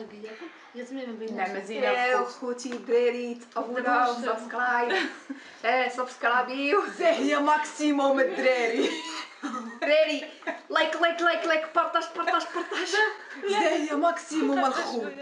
ديالكم ياسمين ما بيناش. نعم زينه خوتي دراري تابوناو سبسكرايب سبسكرايبيو هي ماكسيموم الدراري دراري لايك لايك لايك لايك بارطاج بارطاج بارطاج هي ماكسيموم الخوت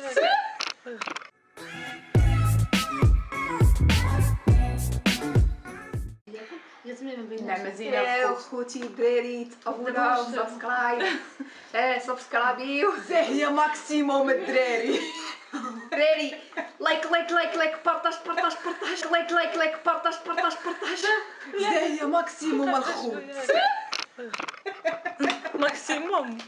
ياسمين ما بيناش. نعم زينه خوتي دراري تابوناو سبسكرايب سبسكرايبيو هي ماكسيموم الدراري دراري لايك لايك لايك لايك بارطاج بارطاج بارطاج لايك لايك لايك بارطاج بارطاج بارطاج هي ماكسيموم الخوت ماكسيموم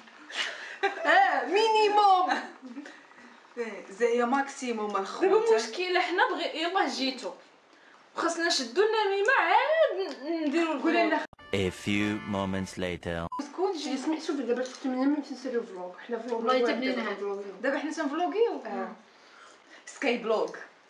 مينيموم هي ماكسيموم دابا الخوت المشكله حنا يلاه جيتو وخاصنا نشدو النميمه عاد نديرو قولي لنا A few moments later. كلشي سمعت شوفي دابا شفت من ما نسيرو فلوغ حنا فلوغ والله تبنينا دابا حنا تنفلوغيو سكاي بلوغ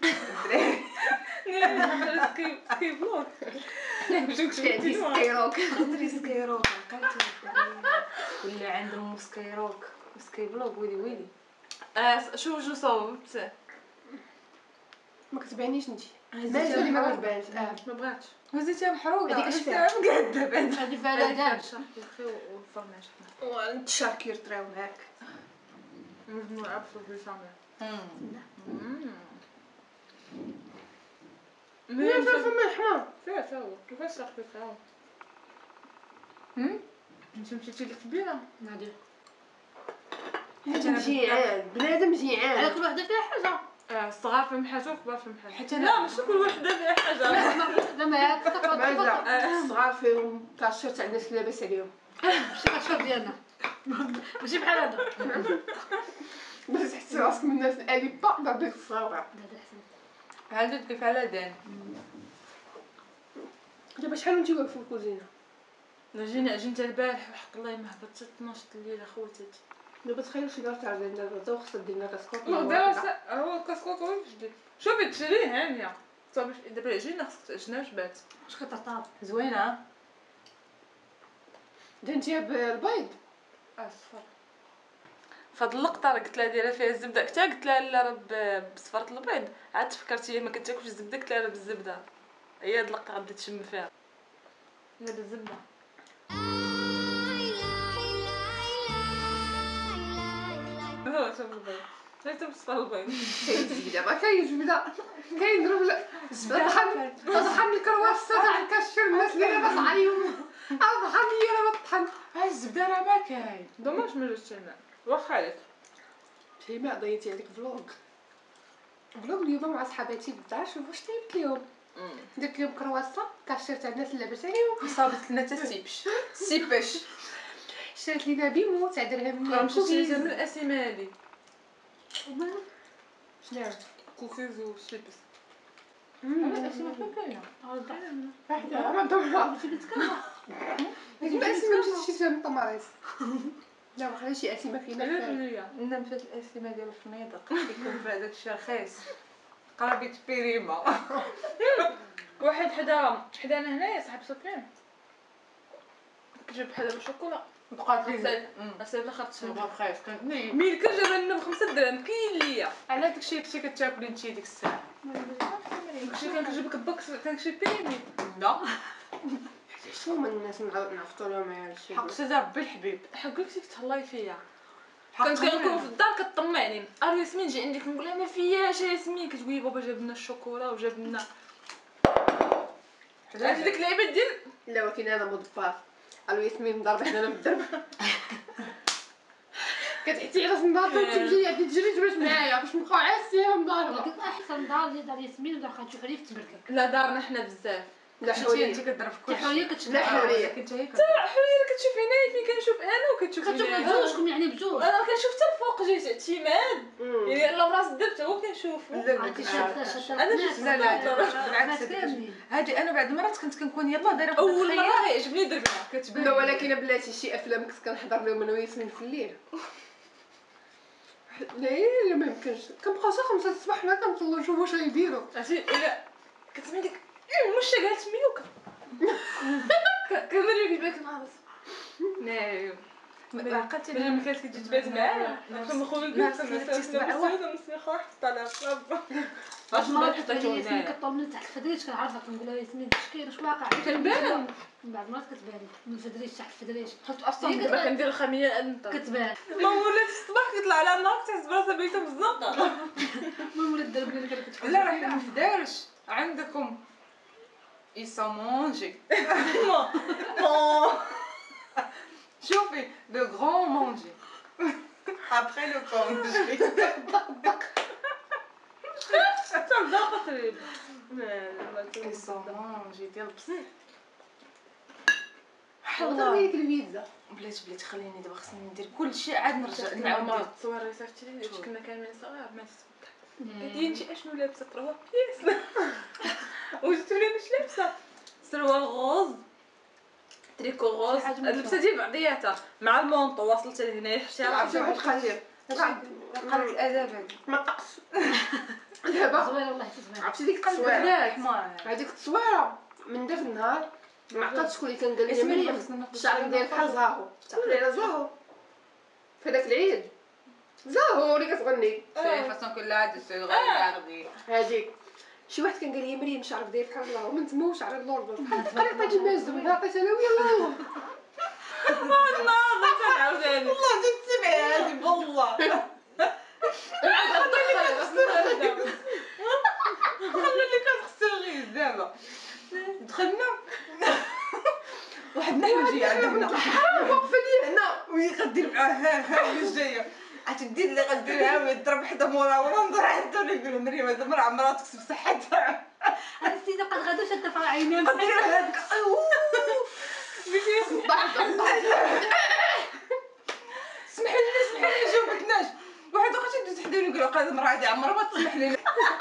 سكاي بلوك عندي سكيروك دري سكايروك عقلتي ولا عندهم سكايروك وسكاي بلوغ ويلي شو صوبت ما كتبانيش انت هزيتها ماشي ما محروقة. كتبانش ما بغاتش وزيتها محروقه هذيك هذيك شفتها. مقاده بعد هذه فلادات. والفرماج وانت شاكر تراو معاك مجموعه بصوت سامع لا فما الحمار فيها تا هو كيفاش صاحبي تا هو انت مشيتي لقبيله نادي. بنادم جيعان بنادم جيعان على كل وحده فيها حاجه. الصغار فيهم حاجه وكبار فيهم حاجه حتى لا ماشي كل وحده فيها حاجه زعما هاك بعدا الصغار فيهم كاشير تاع الناس لاباس عليهم ماشي كتشوف ديالنا. ماشي بحال هذا. باش تحسي راسك من الناس الاليبا ضربيك الصغار هذا احسن. هذا كيف على دان دابا شحال وانتي واقفه في الكوزينه جينا البارح وحق الله ما هبطت 12 الليل خواتاتي دابا تخيل شي دار تاع دابا تا خصك دير لنا كاسكوط هو الكاسكوط هو جديد شوفي تشريه هانيه صافي دابا جينا خصك تعجنها واش بات واش كتعطى؟ زوينه درتيها بالبيض صفر فهاد اللقطه راه قلت لها ديرها فيها الزبده كنت قلت لها لا راه بصفرة البيض عاد فكرت هي ما كتاكلش الزبده قلت لها راه بالزبده هي هاد اللقطه غادي تشم فيها لا بالزبده هو شوف البيض شفتو بصفر البيض كاين زبده ما كاين زبده كاين ضرب طحن طحن الكرواسه تاع الكاشير الناس اللي لاباس عليهم طحن لي انا بطحن الزبده راه ما كاين دوماج ما جاتش هنا واخا عليك شيماء ضيعتي عليك فلوغ اليوم مع صحاباتي بالدار شوف واش طيبت ليهم درت لهم كرواسه كاشير تاع الناس اللي لاباس عليهم صابت لنا تسيبش سيبش شريت لينا بيمو تاع درهم مشيت من الاسيمه هادي شنو كوكيز وشيبس الاسماء فين كاينه واحده انا دورها الاسماء مشيت شي من طماريس لا واخا شي اسماء فينا لنا مشات الاسيمه ديال الفنيدق كيكون فيها داكشي رخيص قرابيت بيريما واحد حدانا هنايا صاحب سفيان كتجيب بحال دابا الشوكولا بقات لي اسير لا خاطر صباح رخيص كانت ني مين كنجيب لنا ب5 دراهم كاين ليا على داكشي اللي كتاكلي انت ديك الساعه داكشي كنجيب لك بوكس كنشري بيني لا شنو من الناس نعرفتو لهم هادشي حق سيدي ربي الحبيب حقك فيك تهلاي فيا حق كنت كنكون في الدار كطمعني ياسمين جي عندك نقول لها ما فياش ياسمين كتقولي بابا جاب لنا الشوكولا وجاب لنا عرفتي ديك اللعيبه ديال لا ولكن انا مضباط قالوا ياسمين ضربت حنا بالدرب كتحتي على النار تمشي عندي تجري جبت معايا باش نبقاو عاسيه مضاربه لكن احسن دار اللي دار ياسمين ودار خالتي حوريه تبركك. لا دارنا حنا بزاف لا انت حوريه انت كضرب في كل حوريه شيء كتشبع. لا حوريه كنت هي حوريه كتشوف هنايا فين كنشوف انا وكتشوف كتشوف هنايا بجوجكم يعني بجوج. انا كنشوف حتى الفوق جيت اعتماد يعني لا براس الدبت هو كنشوف عرفتي انا شفت لا لا بالعكس هادي انا بعد المرات كنت كنكون يلا دايره اول مره يعجبني دربها كتبان لا ولكن بلاتي شي افلام كنت كنحضر لهم انا وياسمين في الليل لا ما يمكنش كنبقاو حتى 5 الصباح حنا كنطلعوا نشوفوا واش غيديروا عرفتي الا كتسمع ديك المشا قالت ميوكا كنوريك بالك نهار نايم عقلتي لما كانت كتجي تبات معايا كنخرج واش ما حطيتو ياسمين كطلبني تحت الفدريش كنعرفها كنقول لها ياسمين اش كاين واش واقع كنبان من بعد مرات كتبان من الفدريش تحت الفدريش حيت اصلا دابا كندير الخميه كتبان ما ولات الصباح كيطلع على النار تحس براسها بيتها في الزنقه المهم ولات درب لي كانت كتحس لا راه في دارش عندكم يسمونجي شوفي لو غران مونجي après le congé صدقه تريب يسمونجي ديال بصح والله هيك البيتزا بلاتي خليني دابا خصني ندير كلشي عاد نرجع مع نعاود التصوير اللي صيفطتي لي كنا كاملين صغار ما قالت لي انت اشنو لابسه 3 بيس وجدت لي مش لابسه سروال غوز تريكو غوز اللبسه ديال بعضياتها مع المونطو واصلت لهنايا حتى عرفتي واحد القضيه قال الاداب هذه ما طقش دابا زوينه والله زوينه عرفتي ديك التصويره هذيك التصويره من داك النهار ما عقلتش شكون اللي كان قال لي مريم الشعر ديالك بحال زاهو تعقلي على زاهو في داك العيد زاهو اللي كتغني سي فاصون كلها دو سو غاردي هذيك شي واحد كان قال لي مريم شعرك داير بحال زاهو من تما وشعرك لورد بحال طريقه جماز دابا عطيت انا ويلا واحد النهار بغيت عاوتاني والله جيت تسمعي هذه والله خلي لي كتغسل دابا دخلنا واحد الحاجه عندنا واقفه لي هنا وهي غدير معاه ها هي جايه غتدير اللي غديرها ويضرب حدا مورا وننظر حتى يقول مريم هذا مرا عمرها تكسب صحتها هاد السيده بقات غادا شاده في عينيها غدير هكا اسمح لي جاوبتناش واحد وقت يدوز حدايا يقول لها هذه مرا هذه عمرها ما تسمح لي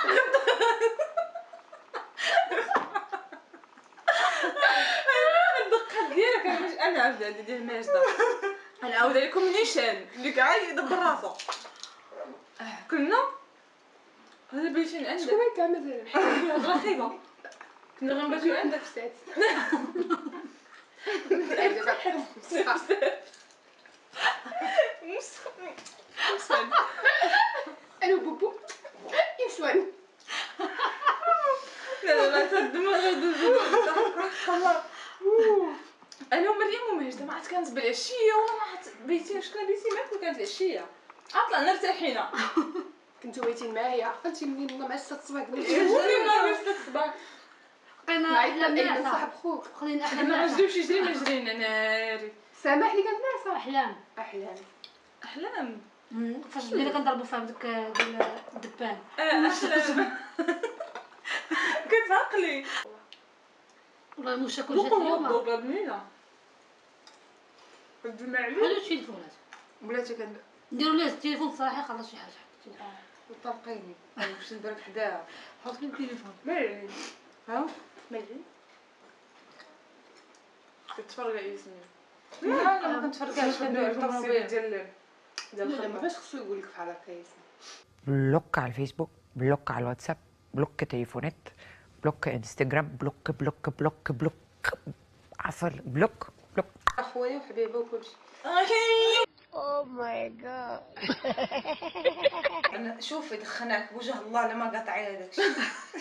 الدقه ديالك انا عارفه هذه ديال ماجده انا عاود عليكم نيشان اللي كاع يدبر راسو كنا هذا بيتين عندك شكون هكا مثلا رخيبه كنا غنباتو عندك بسات انا بوبو يسوان لا لا تدمر الله انا ومريم وماجده ما عاد كانت بالعشيه ولا ما عاد بيتي واش كنا بيتي معاك وكانت العشيه طلعنا ارتاحينا كنتو بيتين معايا عقلتي منين مع 6 الصباح شنو ما بغيتش الصباح بقينا احلام احلام ناعسه صاحب خوك خلينا حنا احلام ما ناعسه غنجيوش يجري ما جرينا ناري سامح لي كانت ناعسه احلام احلام فاش بدينا كنضربوا فيها بداك ديال الدبان احلام كنت عقلي والله موشا كل جات اليوم ضربه بنينه الدماء عليك حلو التليفونات بلاتي كان نديروا ليه التليفون صراحه خلص شي حاجه وطلقيني باش نديرك حداها حط لي التليفون ما يعني ها ما يعني كتفرج على ياسمين لا ما كنتفرجاش كندوي على التفصيل ديال لا ما باش خصو يقول لك بحال هكا ياسمين بلوك على الفيسبوك، بلوك على الواتساب، بلوك تليفونات، بلوك انستغرام، بلوك بلوك بلوك بلوك عفر بلوك بلوك. اخويا وحبيبه وكلشي Oh my god. انا شوفي دخناك بوجه الله لما قاطعي هذاك الشيء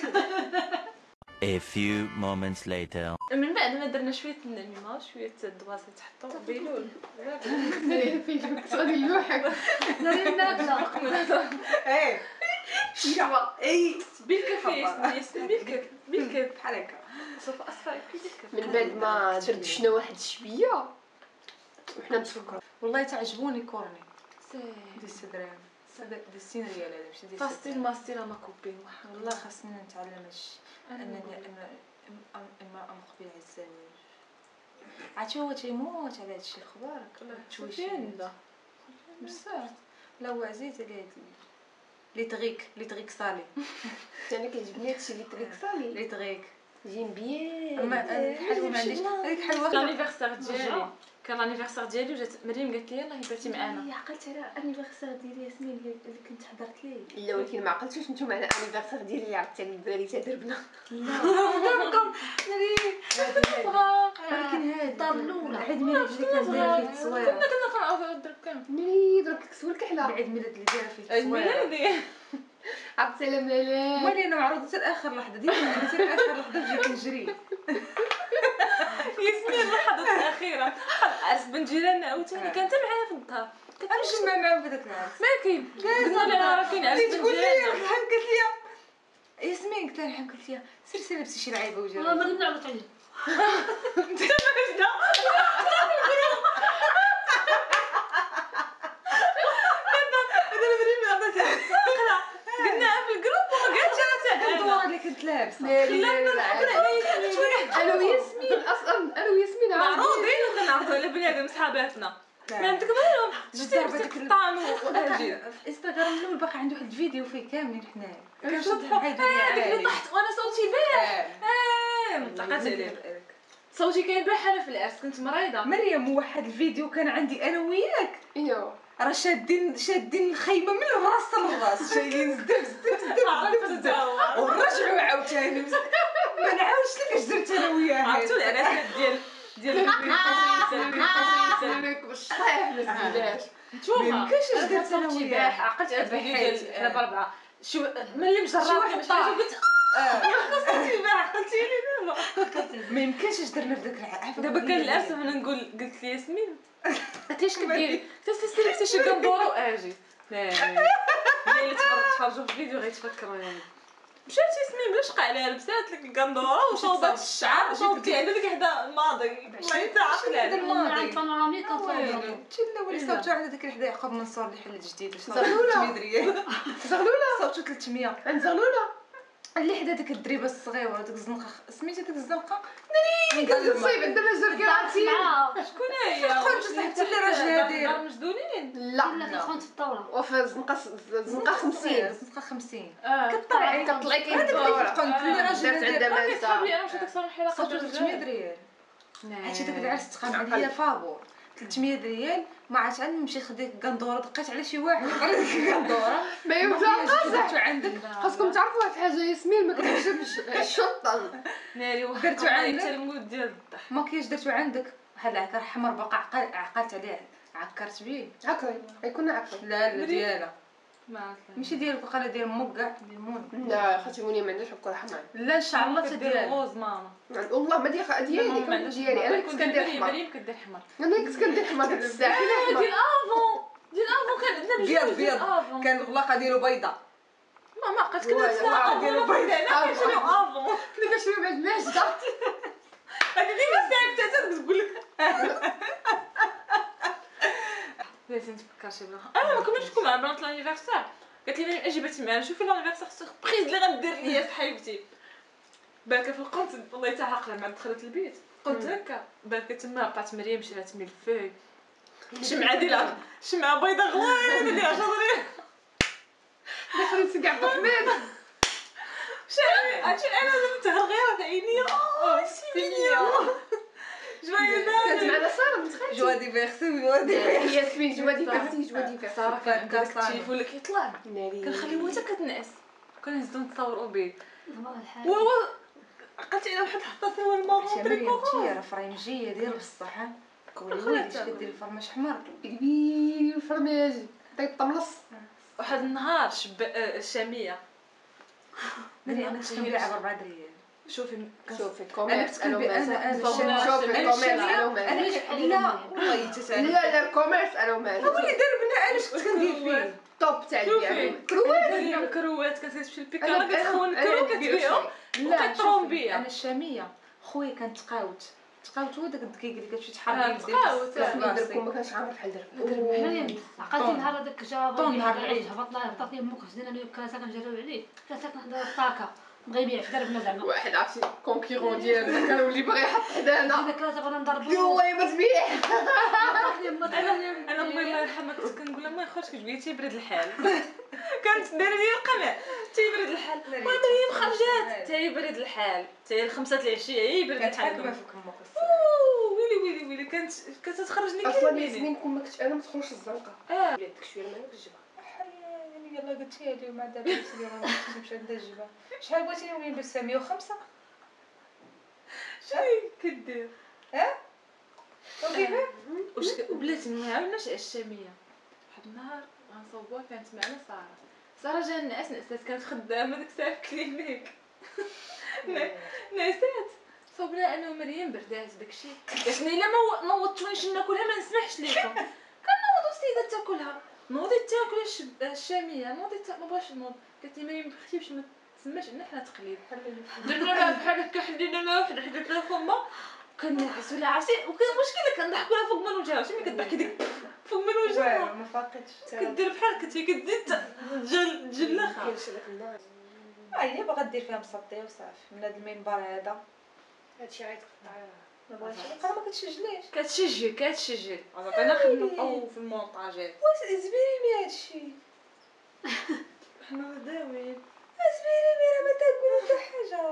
A few moments later. من بعد ما درنا شويه النعمه شويه الدواسه تحطوا بيلول فيك غادي يلوحك دايرين ناكله ايه شوا اي بالكفايه ياسمين بالكف بحال هكا سوف اصفر بالكف من بعد ما دردشنا واحد شويه وحنا متفكرين والله تعجبوني كورني سي دي السدران دي السين ريال هذا ماشي دي فاستيل ما ستيل ما كوبين والله خاصني نتعلم هادشي انني اما مقبل على الزواج عرفتي هو تيموت على هادشي اخبارك فين لا بصح لا هو عزيز عليه لي طريق صالي انا كيعجبني هادشي اللي طريق صالي لي طريق جيم بيان اما الحلوه ما عنديش هذيك حلوه لانيفرسير ديالي كان لانيفرسير ديالي وجات مريم قالت لي يلاه باتي معانا. عقلت على انيفرسير ديال ياسمين اللي كنت حضرت ليه. لا ولكن ما عقلتوش نتوما على انيفرسير ديالي اللي عرفتي على الدراري تدربنا. قدامكم ولكن هاد الدار الاولى عيد ميلاد اللي كان داير فيه التصويره كنا كنعرفوا الدرب كامل. ملي ضربت كسور الكحله العيد ميلاد اللي دايره فيه عيد التصويره ميلادي عرفتي على مالك مالي انا معروضه حتى لاخر لحظه ديما حتى لاخر لحظه نجي كنجري. ياسمين اللحظات الاخيره عرس بن جيراننا عاوتاني كانت معايا في الدار غنجمع معاهم في داك العرس. ما كاين قلنا لها راه كاين عرس بن تقول لي جيراننا. رحم قالت لي ياسمين قلت لها رحم قالت لي سير لبسي شي لعيبه والله وجري. مريم نعرضت عليه. قلناها في الجروب وما قالتش انا الدوار تعال. اللي كنت لابسه انا وياسمين اصلا انا وياسمين معروضين وكنعرضوا على بنادم صحاباتنا. ما نتكبر لهم شتي لبستك الطعن واجي. في انستغرام الاول باقي عنده واحد الفيديو فيه كاملين حنايا كنشوفوا هذيك اللي طحت وانا صوتي باح. مطلقات عليه. صوتي كان باح انا في العرس كنت مريضه. مريم واحد الفيديو كان عندي انا وياك ايوا راه شادين الخيمه من الراس للراس جايين زدب ورجعوا عاوتاني ما نعاودش لك اش درت انا وياه. عرفتوا العراسات ديال سلامك بالصحيح ما تزيدهاش شوفها ميمكنش اش درت انا صوتي وياه. باح. عقلت على الفيديو ديال حنا بربعه شو ملي مجربني باش قلت صوتي باح قلتي لي دابا. ما يمكنش اش درنا في داك العرس. دابا كان العرس وانا نقول قلت لي ياسمين عرفتي اش كديري تسيري حتى شي كندورو واجي. لا اللي تفرجوا في الفيديو غيتفكروا يعني. مشات ياسمين بلا شقع عليها لبسات لك الكندوره وصوبات الشعر وصوبتي عندها ديك حدا الماضي الله يتعقل هذا عليك. الماضي البانوراميك كنصور. تشلا ولا صوتو على داك الحدا يعقوب منصور اللي حل جديد زغلولة. 300 ريال زغلوله صوتو 300 عند زغلوله اللي حدا ديك الدريبه الصغيره ديك الزنقه سميتها ديك الزنقه كتصيب عند مازال كاعرفتي شكون هي؟ خرج صاحبتي اللي راجلها داير دار مجدولين. لا لا كتخون في الطاوله. وفي زنقه 50 زنقه 50 كطلعي كي هذاك اللي كتقول اللي راجلها درت عندها داير صحابي مازال انا مشيت اكثر من حلقه صوتو 300 ريال. عرفتي داك العرس تقام عليا فابور 300 ريال ما عرفت عاد نمشي خديت كندوره دقيت على شي واحد قال لك كندوره ما يوجع درتو عندك خاصكم تعرفوا واحد الحاجه ياسمين ما كتعجبش الشطه ناري واحد درتو عندك؟ حتى المود ديال الضحك. ماكياج درتو عندك واحد العكر حمر باقا عقلت عليه عكرت بيه. عقري يكون عقري لا ديالها ما عرفت ماشي ديال باقا لا ديال موقع ديال مون لا خاطر موني ما عندهاش عقر حمر لا ان شاء الله كدير تدير غوز ماما. والله ما ديالي كان ديالي انا كنت كندير حمر مريم كدير حمر. انا كنت كندير حمر ديك الساعه ديال افون كان عندنا بيض ديال بيض افون. كان الغلاقه ديالو بيضاء ما عقلت كنا واه، الساعه ديالو بيضاء انا كنشريو افون. كنا كنشريو بعد ماجده هذه ديما ساعه حتى تقول لك لازم تفكر شي بلاصه. انا ما كناش نكون مع بنات لانيفرسير قالت لي مريم اجي باتي معنا شوفي لانيفرسير سوربريز اللي غندير ليا صاحبتي. بالك في القنت والله حتى عاقله مع دخلت البيت قلت هكا بالك تما بقات مريم شرات ملفوي شمعه بيضاء غوينه ديال شهرين دخلت كاع بحماد عرفتي انا لما تغيرت في عينيا سيميليا جويه كانت معنا ساره بنت خالتي جوا ديفيرسي جوا ديفيرسي ياسمين جوا ديفيرسي جوا ديفيرسي صراحه كان داك كاصلان التليفون اللي كيطلع ناري كنخليوها حتى كتنعس كنهزو نتصوروا به الله الحال. وهو عقلتي على واحد حطات هو المارون مريم تي راه فريمجيه ديال بصح كولي ويلي اش كدير الفرماش حمر كبير الفرماج طيب طملص واحد النهار الشاميه مريم انا كنت كنبيع ب 4 ريال شوفي شوفي انا كوميرس كنت كنبيع انا شوفي الكوميرس انا ومال لا والله تسالي لا الكوميرس انا ومال هو اللي دار بنا انا كنت كندير فيه توب تاع البيع كروات كروات كنت تمشي للبيكالا كتخون كرو كتبيعو وكترومبيا انا الشاميه خويا كانت تقاوت هو داك الدقيق اللي كتمشي تحرك تقاوت دركم ما كانش عامر بحال دركم مريم عقلتي نهار هذاك جا طون نهار العيد. هبطنا هبطت لي امك خدينا انا وكاسه كنجريو عليه كان ساكن حدا الطاكه بغا يبيع في دربنا زعما واحد عرفتي كونكيرون ديالنا كان ولي باغي يحط حدانا جينا كاسه بغينا نضربو والله ما تبيع انا امي الله يرحمها كنت كنقول لها ما يخرجش كتبغي تيبرد الحال كانت دايره لي القمع تيبرد الحال مريم خرجات تيبرد الحال تي 5 العشيه يبرد الحال كتحكم في كمك ويلي كانت كتخرجني اصلا كلمه ياسمين كون ما كنتش انا ما تدخلش الزنقه ديك شويه ما كتجبها يعني يلا قلتي هادي ومع دابا قلتي لي راه ما تجيبش عندها الجبه. شحال بغيتي يوميا ب 105 شنو كدير وكيفاه وبلاتي ما عاوناش الشاميه. واحد النهار غنصوبوها كانت معنا ساره جا نعست كانت خدامه ديك الساعه في كلينيك نعست صوبنا انا ومريم بردات داكشي باش الا ما نوضتونيش ناكلها ما نسمحش ليكم. كنوض السيده تاكلها نوضي تاكل الشاميه نوضي ما بغاش نوض قالت لي مريم اختي باش ما تسماش عندنا حنا تقليد درنا لها بحال هكا حلينا لها وحده حدت لها فما كنعس ولا عرفتي وكان مشكله كنضحكوا لها فوق من وجهها عرفتي ملي كضحكي ديك فوق من وجهها ما فاقتش كدير بحال كنتي كتزيد تجلخها. هي باغا دير فيها مسطيه وصافي من هذا المنبر هذا هادشي غيتقطع ما بغاتش بقى ما كتشجليش كتشجي انا خدمه في المونطاجات واش زبيري مي هادشي حنا داويين زبيري مي راه ما تاكل حتى حاجه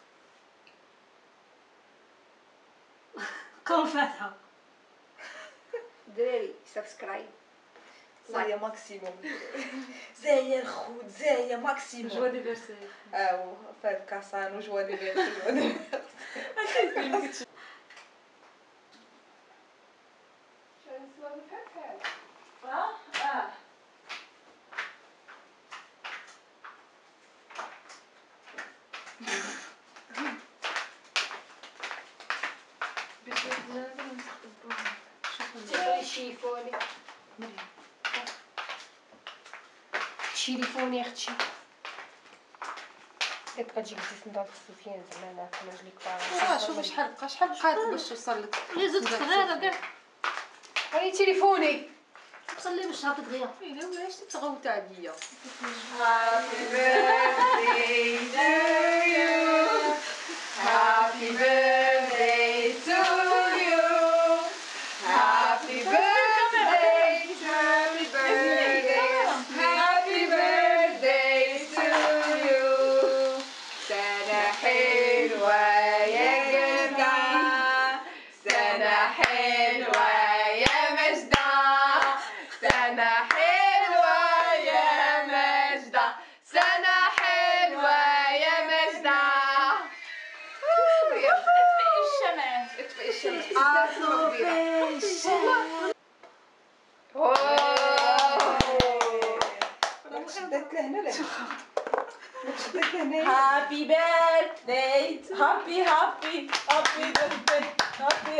كون فاتحه دراري سبسكرايب زايا ماكسيموم زايا الخوت زايا ماكسيموم جوا ديفيرسي فهاد كاسان وجوا ديال شيفوني شيليفوني اختي كتبقى تجيك تسندا السفيان زعما انا كنوجد لك شوف شحال بقات باش توصل لك لي زوج صغيره كاع هاني تليفوني تصلي باش هاك دغيا الا ولاش تغوت عليا Happy birthday to you. Happy birthday to you. Happy birthday to you. سنة حلوة يا جدع سنة حلوة يا مجدع سنة حلوة يا مجدع سنة حلوة يا مجدع اطفئ الشمع شدت لهنا لا شدت لهنا هابي بيرثداي هابي بيرثداي هابي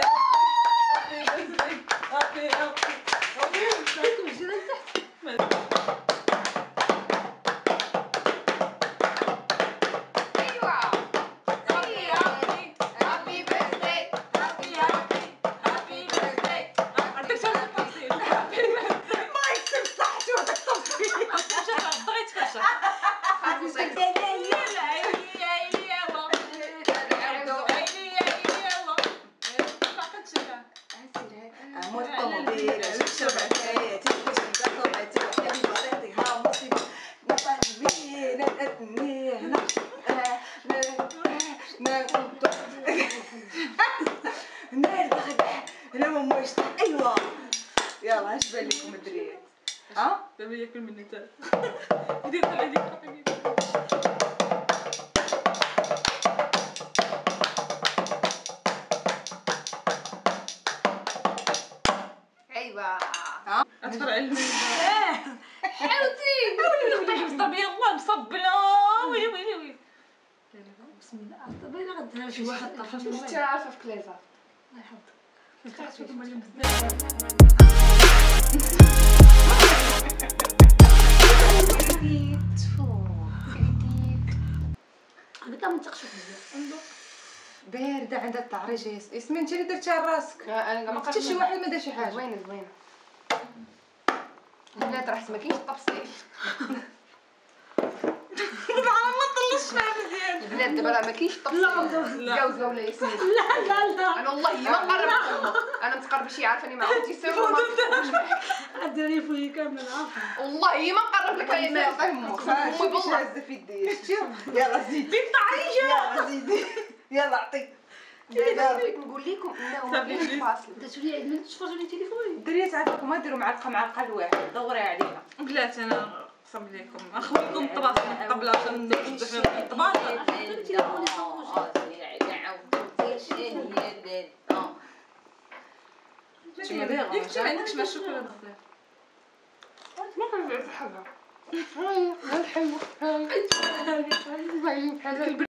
ايوا يلا اش بان لكم الدريات دابا ياكل مني حتى دير عليك ايوا اتفرع الماء حاولتي طبيعي الله مصبله ويلي بسم الله باينه غدير شي واحد طرف انت عارفه في كليزا الله يحفظك هذاك ما تقشف بزاف بارده عندها التعريج ياسمين انت اللي درتيها لراسك انا ما حتى شي واحد ما دار شي حاجه زوينه البنات راه ما كاينش التفصيل البنات دابا راه ما كاينش التفصيل جوزه ولا ياسمين لا انا والله ما نقرب لكم انا متقرب شي عارفاني ما عرفتي سيروا ما ادري فوي كامل عارفه والله ما نقرب لك يا ما فهمك شوفي شي هزه في يدي شتي يلا زيدي الطعريجه يلا زيدي يلا عطي دابا نقول لكم انه صافي كاين جيت. فاصل. درتو لي عيد ميلاد تفرجوا لي تليفوني. الدريات عافاكم ديروا معلقه الواحد دوريها علينا. بلاتي انا قسم لكم اخوكم الطباط من قبل عشان نبدو فيهم الطباط. ياك ما عندكش مع الشوكولاته بزاف. ما كنبغيش حاجه هاي الحلوه هاي بحال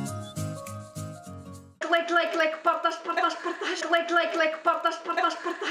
لايك بارطاج بارطاج بارطاج لايك بارطاج بارطاج